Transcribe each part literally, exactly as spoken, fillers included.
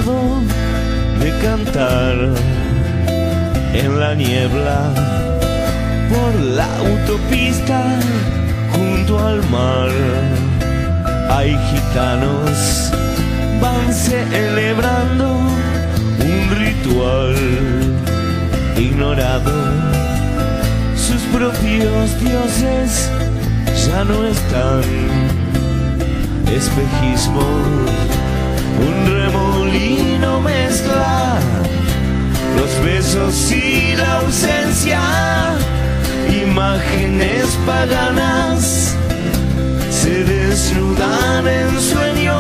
cansado de cantar en la niebla por la autopista junto al mar. Hay gitanos, van celebrando un ritual ignorado. Sus propios dioses ya no están. Espejismos, un remolino mezcla los besos y la ausencia. Imágenes paganas se desnudan en sueños.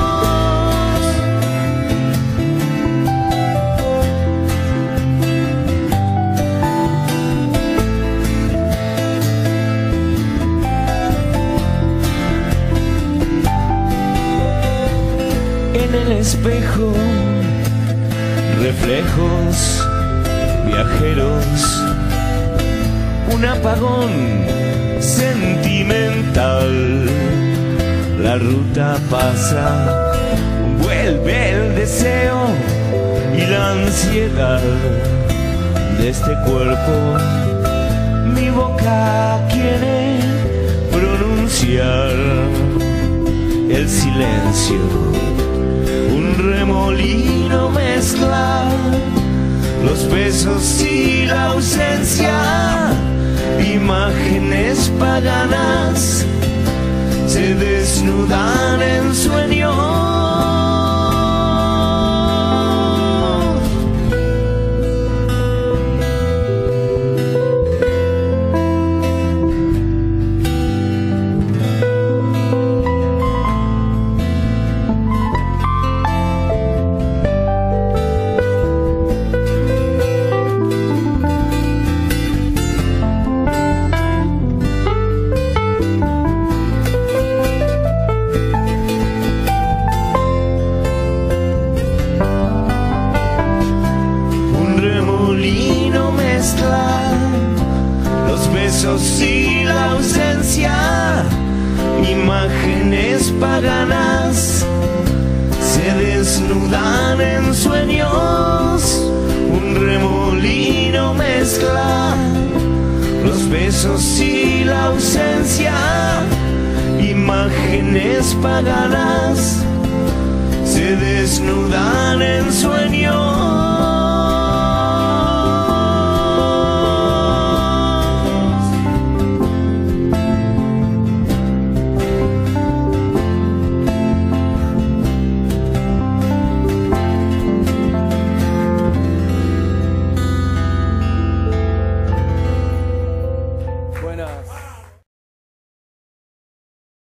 En el espejo, reflejos viajeros, un apagón sentimental. La ruta pasa, vuelve el deseo y la ansiedad de este cuerpo. Mi boca quiere pronunciar el silencio. Un remolino mezcla los besos y la ausencia. Imágenes paganas se desnudan en sueños. Los besos y la ausencia, imágenes paganas se desnudan en sueños. Un remolino mezcla los besos y la ausencia, imágenes paganas se desnudan en sueños.